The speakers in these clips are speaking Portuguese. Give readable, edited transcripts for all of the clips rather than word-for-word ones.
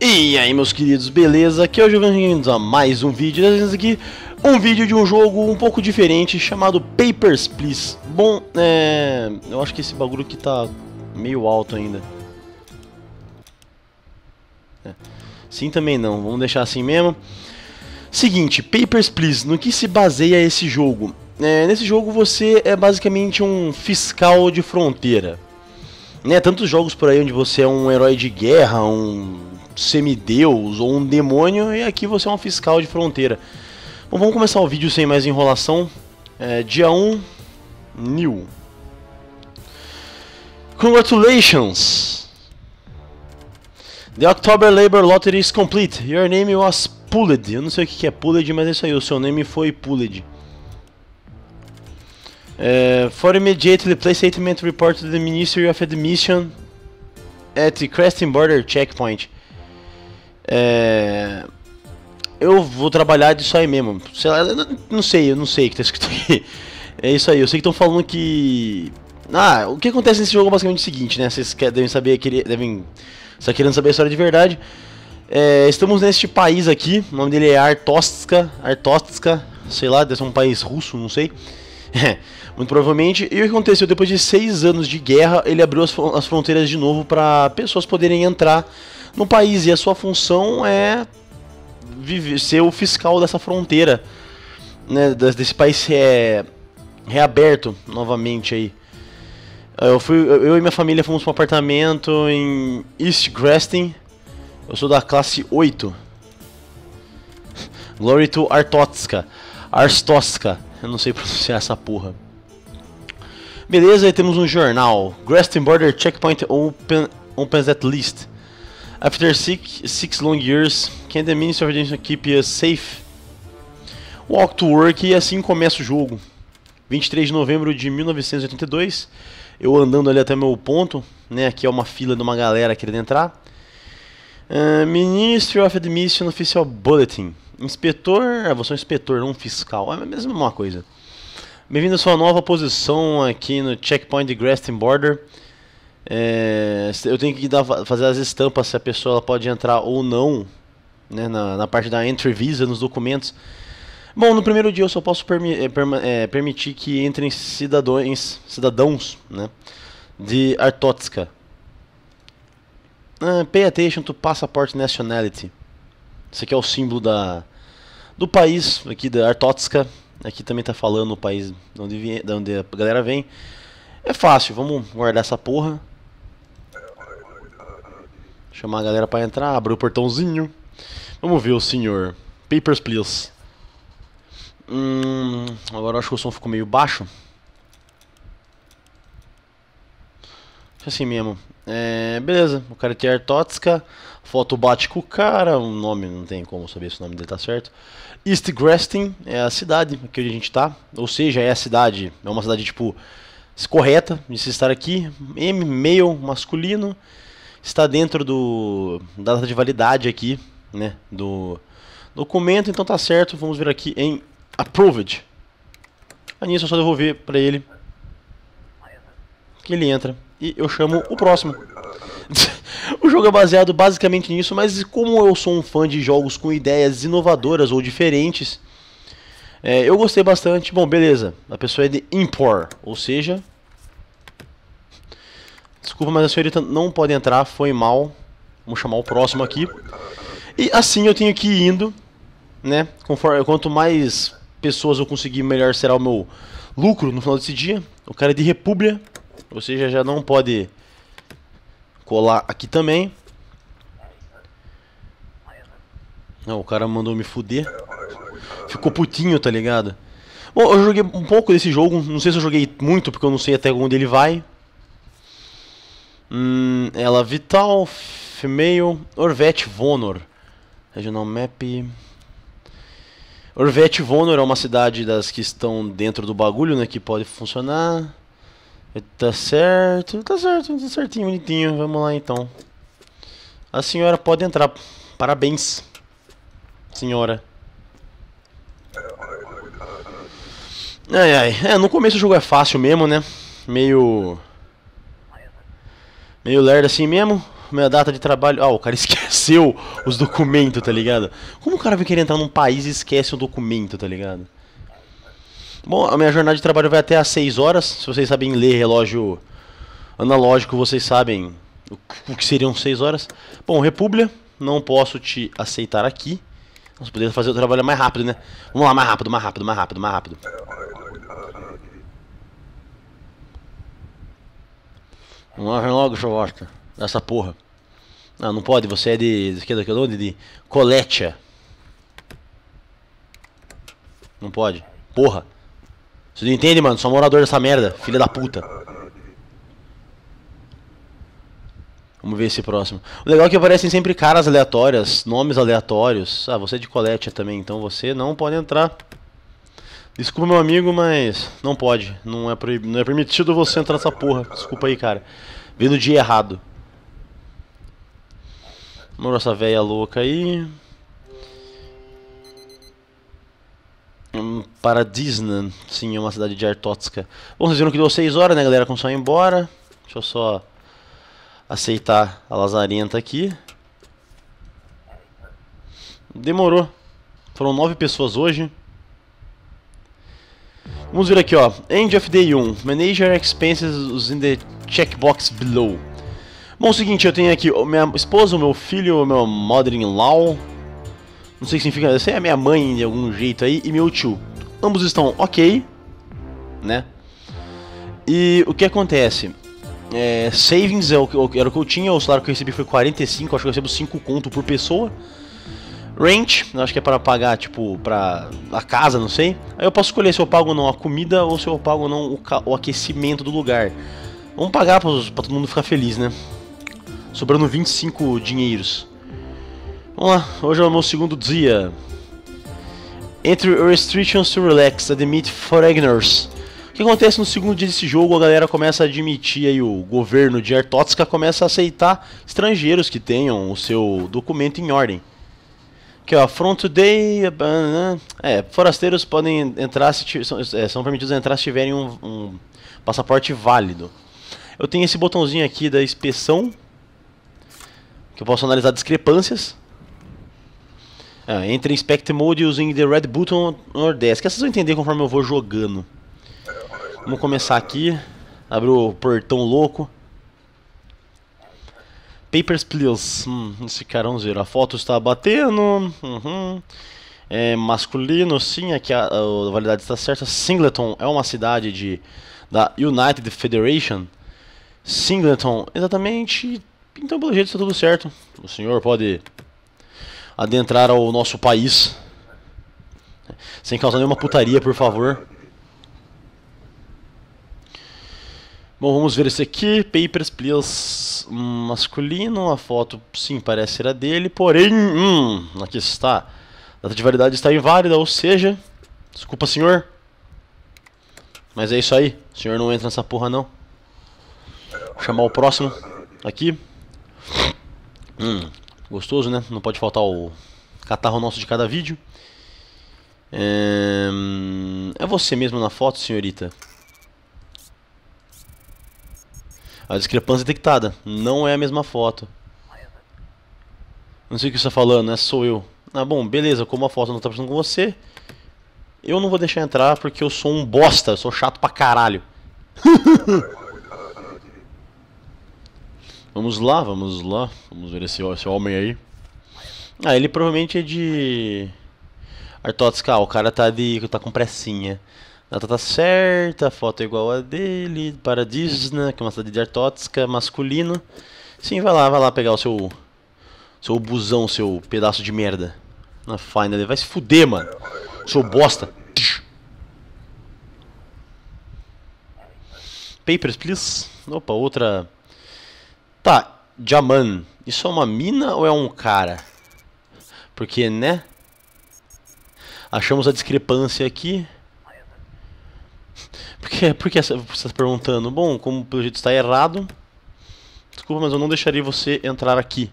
E aí, meus queridos, beleza? Aqui é o Bem-vindos a mais um vídeo. Aqui um vídeo de um jogo um pouco diferente chamado Papers, Please. Bom, eu acho que esse bagulho aqui tá meio alto ainda. Sim, também não, vamos deixar assim mesmo. Seguinte, Papers, Please, no que se baseia esse jogo? Nesse jogo você é basicamente um fiscal de fronteira. Tantos jogos por aí onde você é um herói de guerra, um semideus ou um demônio, e aqui você é um fiscal de fronteira. Bom, vamos começar o vídeo sem mais enrolação. Dia 1, New. Congratulations! The October Labor Lottery is complete. Your name was pulled. Eu não sei o que é pulled, mas é isso aí, o seu nome foi pulled. For immediately place statement report to the Ministry of Admission at the Cresting Border Checkpoint. Eu vou trabalhar disso aí mesmo. Sei lá, eu não sei o que tá escrito aqui. É isso aí, eu sei que estão falando que... o que acontece nesse jogo é basicamente o seguinte, né? Vocês devem saber, devem estar querendo saber a história de verdade. Estamos neste país aqui, o nome dele é Artotska, sei lá, deve ser um país russo, não sei. Muito provavelmente. E o que aconteceu? Depois de 6 anos de guerra, ele abriu as fronteiras de novo para pessoas poderem entrar no país. E a sua função é ser o fiscal dessa fronteira, né, desse país reaberto novamente aí. Eu e minha família fomos para um apartamento em East Cresting. Eu sou da classe 8. Glory to Artotska. Eu não sei pronunciar essa porra. Beleza, aí temos um jornal. Cresting Border Checkpoint opens at least. After six long years, can the Ministry of Education keep us safe? Walk to work, e assim começa o jogo. 23 de novembro de 1982. Eu andando ali até meu ponto, né? Aqui é uma fila de uma galera querendo entrar. Ministry of Admission Official Bulletin. Inspetor, você é um inspetor, não um fiscal, é a mesma coisa. Bem-vindo à sua nova posição aqui no Checkpoint de Cresting Border. Eu tenho que fazer as estampas se a pessoa pode entrar ou não, né, na parte da Entry Visa, nos documentos. Bom, no primeiro dia eu só posso permitir que entrem cidadãos, né, de Artotska. Pay attention to Passport Nationality. Esse aqui é o símbolo do país, aqui da Artotska. Aqui também tá falando o país de onde a galera vem. É fácil, vamos guardar essa porra. Chamar a galera pra entrar, abrir o portãozinho. Vamos ver o senhor. Papers, please. Agora eu acho que o som ficou meio baixo. Assim mesmo. Beleza, o cara tem Artotska. Foto bate com o cara. O nome, não tem como saber se o nome dele tá certo. East Cresting é a cidade aqui onde a gente tá. Ou seja, é a cidade. É uma cidade tipo correta de se estar aqui. Male, masculino. Está dentro da data de validade aqui, né, do documento. Então tá certo. Vamos ver aqui em Approved. Nisso é só devolver pra ele que ele entra. E eu chamo o próximo. O jogo é baseado basicamente nisso, mas como eu sou um fã de jogos com ideias inovadoras ou diferentes, eu gostei bastante. Bom, beleza, a pessoa é de Impor, ou seja... Desculpa, mas a senhorita não pode entrar, foi mal. Vamos chamar o próximo aqui. E assim eu tenho que ir indo, né? Quanto mais pessoas eu conseguir, melhor será o meu lucro no final desse dia. O cara é de República, ou seja, já não pode colar aqui também. Não, o cara mandou me fuder. Ficou putinho, tá ligado? Bom, eu joguei um pouco desse jogo. Não sei se eu joguei muito, porque eu não sei até onde ele vai. Ela Vital, Female, Orvet Vonor. Regional Map. Orvet Vonor é uma cidade das que estão dentro do bagulho, né? Que pode funcionar. Tá certinho, bonitinho. Vamos lá então. A senhora pode entrar. Parabéns, senhora. No começo o jogo é fácil mesmo, né? Meio lerdo assim mesmo. minha data de trabalho... Ah, o cara esqueceu os documentos, tá ligado? Como o cara vai querer entrar num país e esquece o documento, tá ligado? Bom, a minha jornada de trabalho vai até às 6 horas. Se vocês sabem ler relógio analógico, vocês sabem o que seriam 6 horas. Bom, República, não posso te aceitar aqui. Nós podemos fazer o trabalho mais rápido, né? Vamos lá, mais rápido, mais rápido, mais rápido, mais rápido. Vamos lá, vem logo, seu bosta. Essa porra. Não, não pode, você é de Coletia. Não pode. Porra. Você não entende, mano? Sou morador dessa merda, filha da puta. Vamos ver esse próximo. O legal é que aparecem sempre caras aleatórias, nomes aleatórios. Ah, você é de Coletia também, então você não pode entrar. Desculpa, meu amigo, mas não pode. Não é permitido você entrar nessa porra. Desculpa aí, cara. Veio no dia errado. Vamos essa velha louca aí. Paradisna. Sim, é uma cidade de Artótska. Bom, vocês viram que deu 6 horas, né, galera? Começou a ir embora. Deixa eu só aceitar a lazarenta aqui. Demorou. Foram 9 pessoas hoje. Vamos ver aqui, ó. End of Day 1. Manage your expenses in the checkbox below. Bom, é o seguinte, eu tenho aqui minha esposa, o meu filho, o meu mother-in-law. Não sei o que significa, essa é a minha mãe de algum jeito aí, e meu tio. Ambos estão ok, né? E o que acontece? Savings era o que eu tinha, o salário que eu recebi foi 45, acho que eu recebo 5 conto por pessoa. Rent, acho que é para pagar, tipo, pra a casa, não sei. Aí eu posso escolher se eu pago ou não a comida ou se eu pago ou não o aquecimento do lugar. Vamos pagar pra todo mundo ficar feliz, né? Sobrando 25 dinheiros. Vamos lá, hoje é o meu segundo dia. Entry restrictions to relax, admit foreigners. O que acontece no segundo dia desse jogo? A galera começa a admitir aí, o governo de Artótska começa a aceitar estrangeiros que tenham o seu documento em ordem. Aqui, ó, from today, forasteiros podem entrar são permitidos a entrar se tiverem um passaporte válido. Eu tenho esse botãozinho aqui da inspeção, que eu posso analisar discrepâncias. Entre Inspect Mode using the red button or desk. Essas eu vou entender conforme eu vou jogando. Vamos começar aqui. Abre o portão louco. Papers, please. Esse cara, vamos ver. A foto está batendo. É masculino, sim. Aqui a validade está certa. Singleton é uma cidade da United Federation. Singleton, exatamente. Então, pelo jeito, está tudo certo. O senhor pode adentrar ao nosso país sem causar nenhuma putaria, por favor. Bom, vamos ver esse aqui. Papers, please. Masculino. A foto, sim, parece ser a dele. Porém, aqui está. A data de validade está inválida, ou seja... Desculpa, senhor. Mas é isso aí. O senhor não entra nessa porra, não. Vou chamar o próximo. Aqui. Gostoso, né? Não pode faltar o catarro nosso de cada vídeo. É você mesmo na foto, senhorita? A discrepância detectada. Não é a mesma foto. Não sei o que você está falando, sou eu. Ah, bom, beleza. Como a foto não está parecendo com você, eu não vou deixar entrar porque eu sou um bosta. Eu sou chato pra caralho. Vamos lá, vamos lá. Vamos ver esse homem aí. Ele provavelmente é de Artótska. O cara tá com pressinha. A data tá certa, a foto é igual a dele. Paradisna, que é uma cidade de Artótska, masculino. Sim, vai lá pegar o seu busão, seu pedaço de merda. Na final, vai se fuder, mano. Seu bosta. Papers, please. Opa, outra. Tá, Jaman. Isso é uma mina ou é um cara? Porque, né? Achamos a discrepância aqui. Por que você está perguntando? Bom, como pelo jeito está errado. Desculpa, mas eu não deixaria você entrar aqui.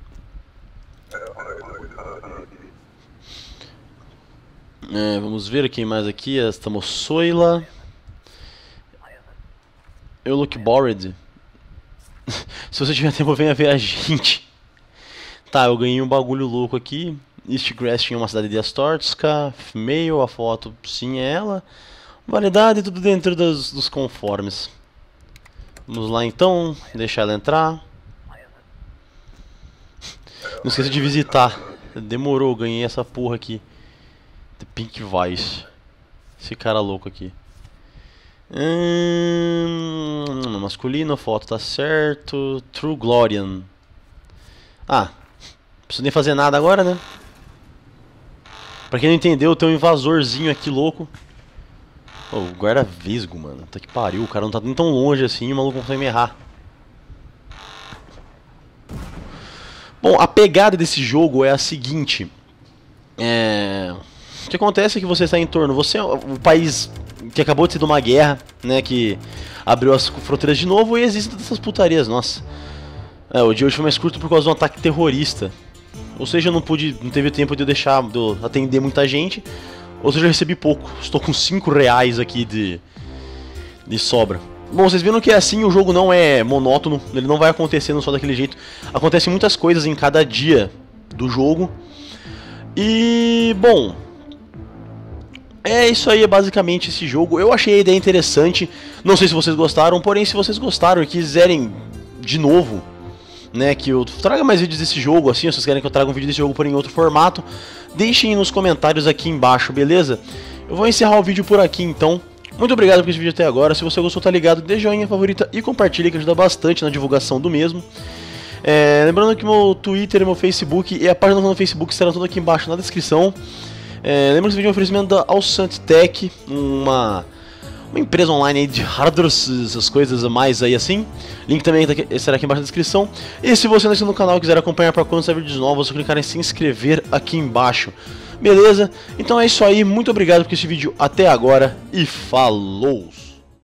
Vamos ver quem mais aqui. Estamos Soila. Eu look bored. Se você tiver tempo, venha ver a gente. Tá, eu ganhei um bagulho louco aqui. Eastgrass tinha uma cidade de Astortska. Female, a foto sim é ela. Variedade, tudo dentro dos conformes. Vamos lá então, deixar ela entrar. Não esqueça de visitar. Demorou, ganhei essa porra aqui. The Pink Vice. Esse cara louco aqui. Masculino, foto tá certo. True Glorian. Ah, não preciso nem fazer nada agora, né? Pra quem não entendeu, tem um invasorzinho aqui louco. Oh, o guarda-vesgo, mano. Tá que pariu, o cara não tá nem tão longe assim, o maluco consegue me errar. Bom, a pegada desse jogo é a seguinte. O que acontece é que você está em torno. Você é o país que acabou de ser de uma guerra, né? Que abriu as fronteiras de novo e existem essas putarias, nossa. O dia hoje foi mais curto por causa de um ataque terrorista. Ou seja, não teve tempo de eu deixar, de eu atender muita gente. Ou seja, eu recebi pouco. Estou com 5 reais aqui de sobra. Bom, vocês viram que assim o jogo não é monótono. Ele não vai acontecendo só daquele jeito. Acontecem muitas coisas em cada dia do jogo. E, bom, é isso aí, é basicamente esse jogo. Eu achei a ideia interessante. Não sei se vocês gostaram, porém se vocês gostaram e quiserem de novo, né, que eu traga mais vídeos desse jogo, assim, se vocês querem que eu traga um vídeo desse jogo por em outro formato, deixem nos comentários aqui embaixo, beleza? Eu vou encerrar o vídeo por aqui então. Muito obrigado por esse vídeo até agora. Se você gostou, tá ligado, dê joinha, favorita e compartilha, que ajuda bastante na divulgação do mesmo. Lembrando que meu Twitter, meu Facebook e a página do Facebook estarão tudo aqui embaixo na descrição. Lembrando que esse vídeo é um oferecimento da Alsant Tech, uma empresa online aí de hardware, essas coisas a mais aí assim. Link também estará aqui embaixo na descrição. E se você não está no canal e quiser acompanhar para quando sair vídeos novos, é só clicar em se inscrever aqui embaixo. Beleza? Então é isso aí, muito obrigado por esse vídeo até agora e falou!